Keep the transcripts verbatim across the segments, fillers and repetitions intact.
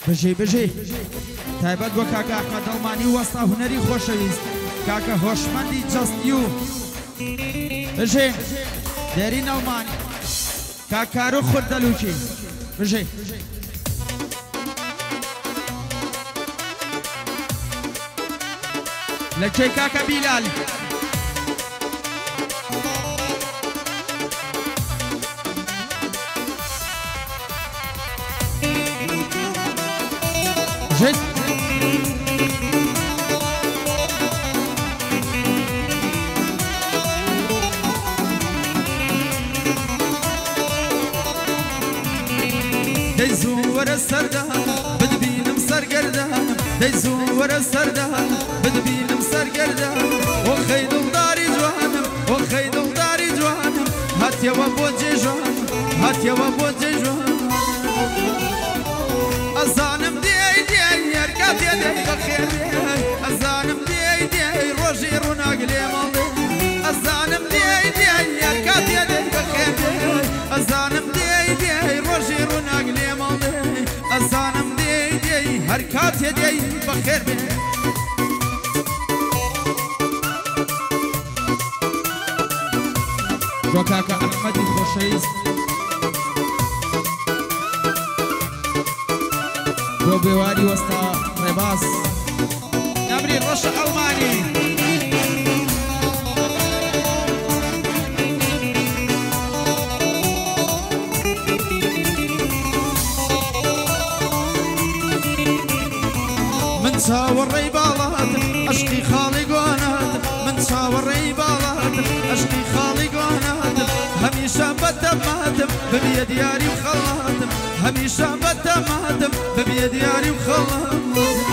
بژێ بژێ تایبەت بۆ کاکە ئەحمەد دڵمانی وەستا هونەری خۆشەویست کاکە هۆشمەندی جەستیو بژێ دێری نەومان کاکارو خوردەلووکی بژێ لە کێ کاکە بیلال جد دەیزوو وەرە سەردا بدبینم سەرگەردە دەیزوو وەرە سەردا بدبینم سەرگەردە ئۆخەی دڵداری جوانم ئۆخەی دڵداری جوانم هاتیەوە بۆ جێژوان هاتیەوە بۆ جێژوان ئەزانم دێی دێی هەرکاتێ دێی بەخێر ئەزانم دێی دێی ڕۆژی ڕووناک لێ ماڵێ ئەزانم دێی دێی هەرکاتێ دێی بەخێر ئەزانم دێی دێی ڕۆژی ڕووناک لێ ماڵێ ئەزانم دێی دێی هەرکاتێ دێی بەخێر بێ بۆ کاکە ئەحمەدی خۆشەویست بۆ بێواری وەستا ڕێباز نەبری ڕۆژە ئەڵمانی من چاوەڕێی باڵاتم عەشقی خاڵی گواناتم من چاوەڕێی باڵاتم عەشقی خاڵی گواناتم هەمیشە بەتەماتم ببیە دیاری و خەڵاتم هەمیشە بەتەماتم ببیە دیاری و خەڵاتم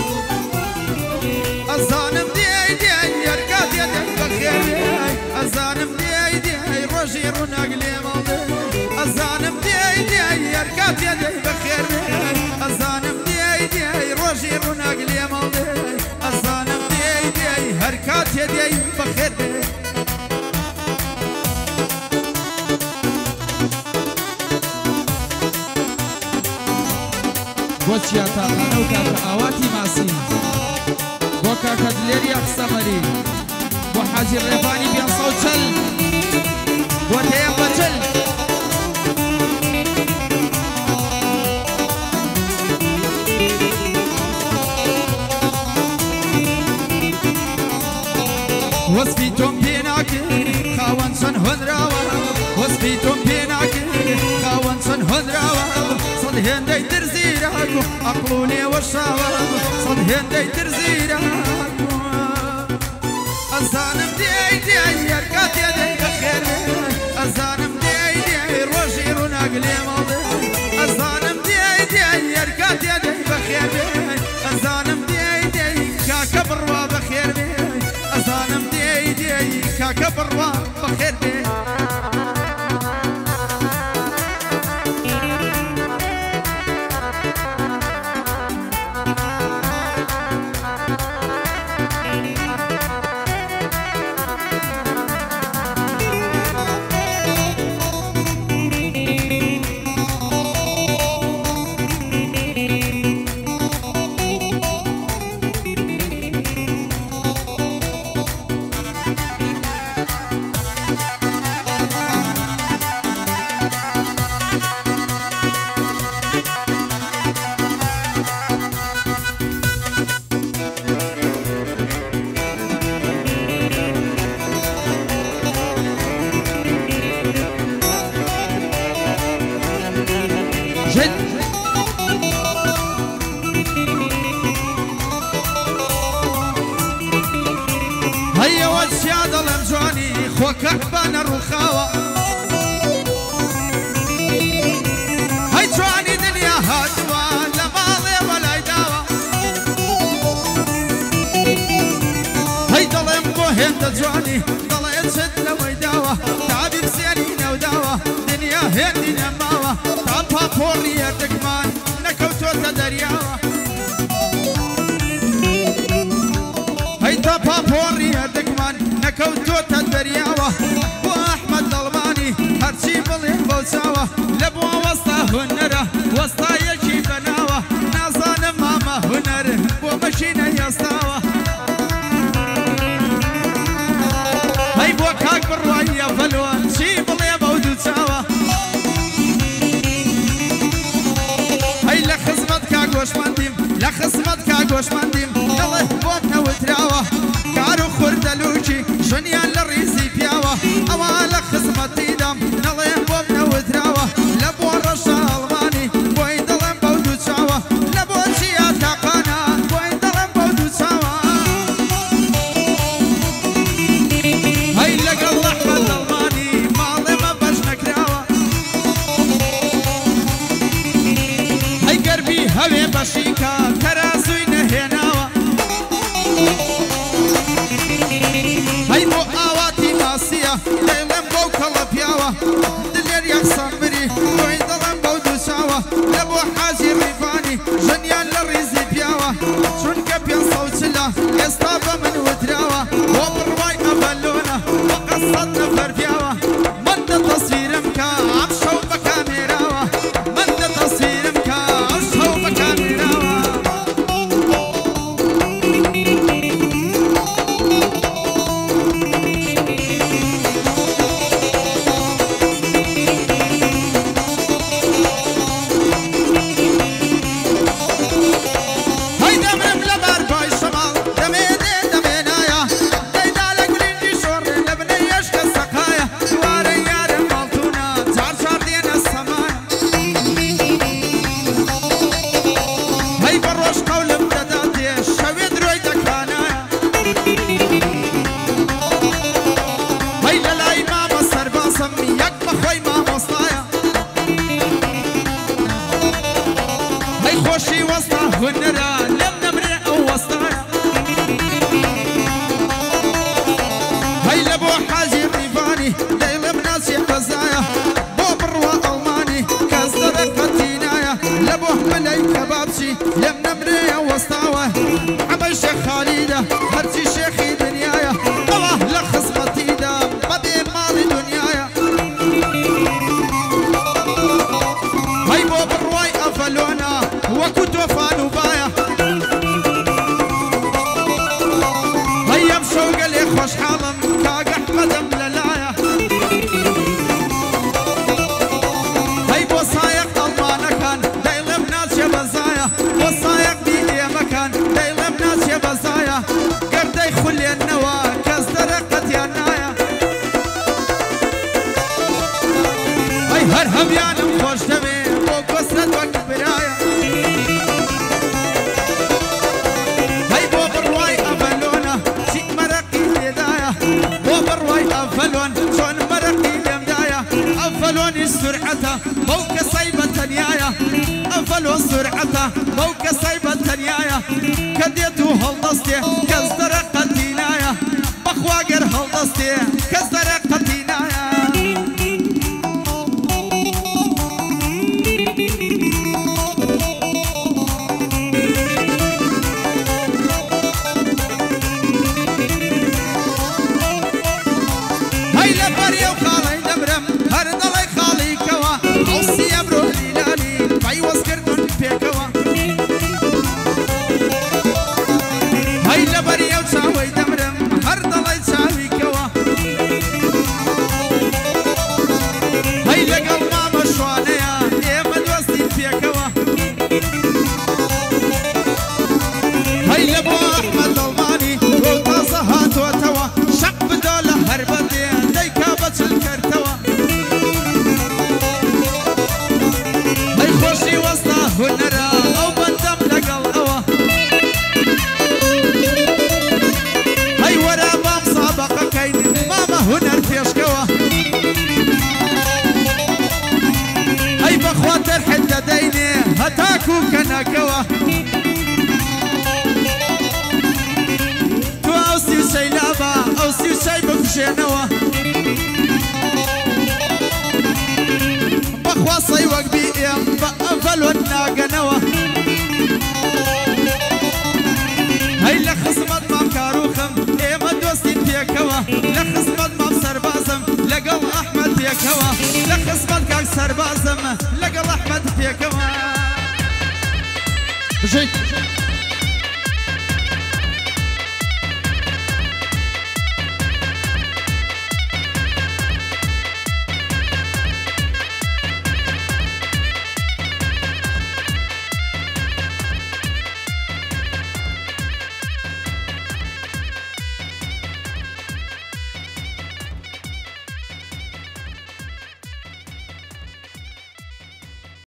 ئەزانم دێی دێی هەرکاتێ دێی بەخێر ئەزانم دێی دێی ڕۆژی ڕووناک لێ ماڵێ ئەزانم دێی دێی هەرکاتێ دێی بەخێر ئەزانم دێی دێی ڕۆژی ڕووناک لێ ماڵێ ئەزانم دێی دێی هەرکاتێ دێی بەخێر بۆ چیاتاخانە و کاکە ئاواتی ماسی بۆ کاکە دلێری ئەقسەمەری بۆ حاجی ڕێبانی پێنسە و چەل بۆ تەیەم بەچەل وەسفی تۆم پێ ناکرد خاوەن چەند هۆنراوە وەسفی تۆم پێ ناکرد خاوەن چەند هۆنراوە سەد هێندەی ترزیراک و عەقڵ و نێوە شاوە سەد هێندەی ترزیراک ئەزانم دێی دێی هەرکاتێ دێی بەخێر ئەزانم دێی دێی ڕۆژی ڕووناک لێ ماڵێ ئەزانم دێی دێی هەرکاتێ دێی بەخێر ئەزانم دێی دێی کاکە بڕوا بەخێر بێ ئەزانم دێی دێی کاکە بڕوا بەخێر بێ هەیەوە چیا دەڵێم جوانی خۆکە بانە ڕووخاوە هەی جوانی دنیا هاتووە لە ماڵێوە لای داوە هەی دەڵێم بۆ هێندە جوانی دەڵێ چت لەوەی داوە تابی بسێنی نەوداوە دنیا هێندی نەماوە تا پاپۆڕی هەردەکمان نەکەوتۆتە دەریاوە هەی تا پاپۆڕی هەردەکمان نەکەوتۆتە دەریاوە بۆ ئەحمەد دڵمانی هەرچی بڵێن بەو چاوە لە بۆ وەستا هونەرە وەستایەکی بەناوە نازانم وەستاوە هەی بۆ کاک بڕوایە فەلوان چی بڵێ بەو دوو چاوە هەی لە خزمەت کا گۆشمەندیم لە خزمەت کا گۆشمەندیم دڵێ بۆم نەوتراوە کار و خوردەلووکی ژنیان لە ڕیزی پیاوە ئەوە لە خزمەتیدام نەڵێ بۆم نەوتراوە لە بۆ ڕەشە ئەڵمانی بۆی دڵێم بەو دوو چاوە لە بۆ چیا تاقانە بۆی دڵێم بەو دوو چاوە هەی لەگەڵ ئەحمەد ئەڵمانی ماڵێمە بەش نەکراوە هەی گەربی هەوێ بەشیکە تەرازووی نەهێناوە هەی بۆ ئاواتی ماسیە دەیڵێم بەو کەڵە پیاوە دلێر یەخسان بری بۆی دڵێم بەو دوو چاوە لە بۆ حاجی ڕیفانی ژنیان لە ڕیزی پیاوە چونکە پێنج سەو چلە ئێستا بە من وتراوە بۆ بڕوای ئەڤەلۆنە بە قەسەد نەفەر پیاوە من دە تەسویرم کە ئەم شەو بە کامێراوە من دە تەسویرم کە ئەم شەو بە کامێراوە لم نمري وسطاوة عمل شيخ خالده هرتي شيخي دنيايا الله لخصمتي دا بدي مالي دنيايا هاي بو برواي أفلونا وكنت وفانو بايا هاي يمشو قال لي خوش حالم كاق أحمد مللايا هاي بو صايق ألمانا كان دايلم ناس يبزايا وصايق بيدي مكان دايلم ناس يبزايا قردي خلي النوا كازدرقت يا نايا هاي هرهم يانم خوش دمي بو قصرت وقت برايا هاي بو برواي أفلونا شي مرقي لدايا بو برواي أفلون شون مرقي لمدايا أفلون السرعة فوق صيبة تنيايا أفلون سرعة فوق صيبة تنيايا كديتو هالنصتي كازدرقت دينايا بخواقر هالنصتي كازدرقت دينايا هاي لبريا وخالي دمرم هردلي خالي كوا عصي أبرو ليلاني باي وسكرتون بيكوا هاي لبريا وشاوي دمرم هردلي شاوي كوا هاي لقل ماما شوانيا إيما دوستين بيكوا هاي لبو أحمد الماني وطازهات وتوا شق بدولة هربتي ديكا بطل كرتوا هاي خوشي وسطا هنرا أو بندم لقل أوا هاي ورا بام سابقا كين ماما هنر فيشكوا هاي بخواتر حتى ديني هتاكو كناكوا تو أوسي سيلابا أوسي سيبك شينوا بخواصي وقبي إيام بأفل والناقنوا هاي لخصمت مام كاروخم إيما دوستين فيكوا لخصمت مام سربازم لقل أحمد فيكوا لخصمت كاك سربازم لقل أحمد فيكوا بجيت